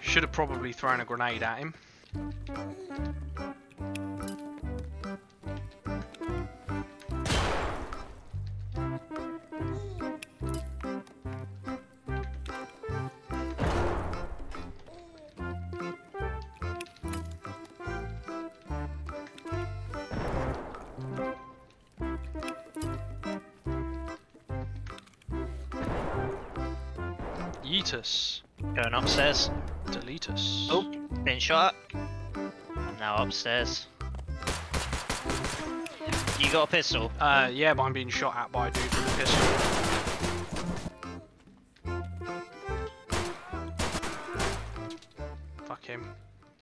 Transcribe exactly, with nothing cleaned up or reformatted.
Should have probably thrown a grenade at him. Yeetus. Going upstairs. Deletus. Oh, been shot at. I'm now upstairs. You got a pistol? Uh, yeah, but I'm being shot at by a dude with a pistol.